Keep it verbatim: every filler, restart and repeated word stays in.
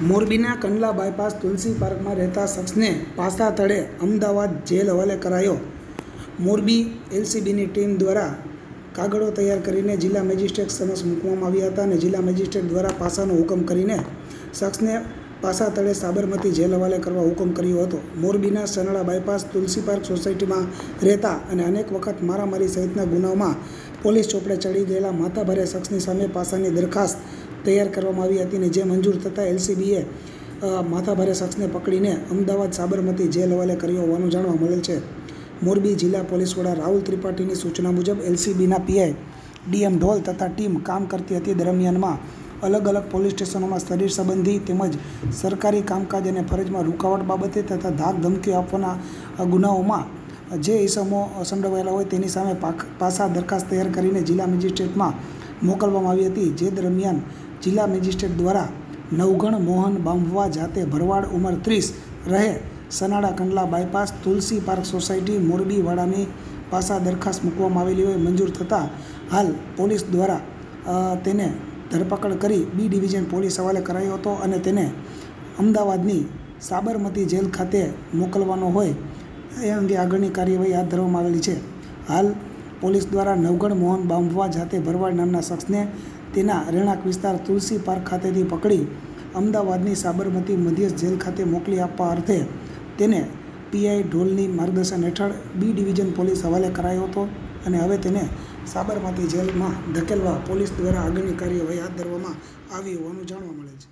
મોરબીના કંડલા બાયપાસ તુલસી પાર્કમાં રહેતા શખ્સને પાસા તળે અમદાવાદ જેલ હવાલે કરાયો। મોરબી એલસીબીની ટીમ દ્વારા કાગળો તૈયાર કરીને જિલ્લા મેજિસ્ટ્રેટ સમક્ષ મૂકવામાં આવ્યા હતા અને જિલ્લા મેજિસ્ટ્રેટ દ્વારા પાસાનો હુકમ કરીને શખ્સને પાસા તળે સાબરમતી જેલ હવાલે કરવા હુકમ કર્યો હતો। મોરબીના સનાળા બાયપાસ તુલસી પાર્ક સોસાયટીમાં રહેતા અને અનેક વખત મારામારી સહિતના ગુનાઓમાં પોલીસ ચોપડે ચડી ગયેલા માથાભારે શખ્સની સામે પાસાની દરખાસ્ત તૈયાર કરવામાં આવી હતી અને જે મંજૂર થતાં એલસીબીએ માથાભારે શખ્સને પકડીને અમદાવાદ સાબરમતી જેલ હવાલે કર્યો હોવાનું જાણવા મળેલ છે। મોરબી જિલ્લા પોલીસ વડા રાહુલ ત્રિપાઠીની સૂચના મુજબ એલસીબીના પીઆઈ ડીએમ ઢોલ તથા ટીમ કામ કરતી હતી। દરમિયાનમાં અલગ અલગ પોલીસ સ્ટેશનોમાં શરીર સંબંધી તેમજ સરકારી કામકાજ અને ફરજમાં રૂકાવટ બાબતે તથા ધાક ધમકીઓ આપવાના ગુનાઓમાં જે ઇસમો સંડોવાયેલા હોય તેની સામે પાસા દરખાસ્ત તૈયાર કરીને જિલ્લા મેજિસ્ટ્રેટમાં મોકલવામાં આવી હતી। જે દરમિયાન જિલ્લા મેજિસ્ટ્રેટ દ્વારા નવગણ મોહન બાંભવા જાતે ભરવાડ ઉંમર ત્રીસ રહે Sanala Kandla bypass Tulsi park society Morbi વાડાની પાસા દરખાસ્ત મૂકવામાં આવેલી હોય મંજૂર થતાં હાલ પોલીસ દ્વારા તેને ધરપકડ કરી બી ડિવિઝન પોલીસ હવાલે કરાયો હતો અને તેને અમદાવાદની સાબરમતી જેલ ખાતે મોકલવાનો હોય એ અંગે આગળની કાર્યવાહી હાથ ધરવામાં આવેલી છે। હાલ પોલીસ દ્વારા નવગણ મોહન બાંભવા જાતે ભરવાડ નામના શખ્સને તેના રહેણાંક વિસ્તાર તુલસી પાર્ક ખાતેથી પકડી અમદાવાદની સાબરમતી મધ્યસ્થ જેલ ખાતે મોકલી આપવા અર્થે તેને પીઆઈ ઢોલની માર્ગદર્શન હેઠળ બી ડિવિઝન પોલીસ હવાલે કરાયો હતો અને હવે તેને સાબરમતી જેલમાં ધકેલવા પોલીસ દ્વારા આગળની કાર્યવાહી હાથ ધરવામાં આવી હોવાનું જાણવા મળે છે।